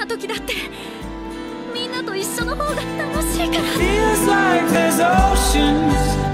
な時だってみんなと一緒の方が楽しいから。 Feels like there's oceans